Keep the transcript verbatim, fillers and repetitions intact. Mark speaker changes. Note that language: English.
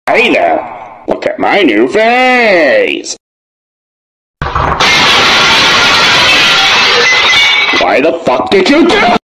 Speaker 1: Hey there, look at my new face! Why the fuck did you do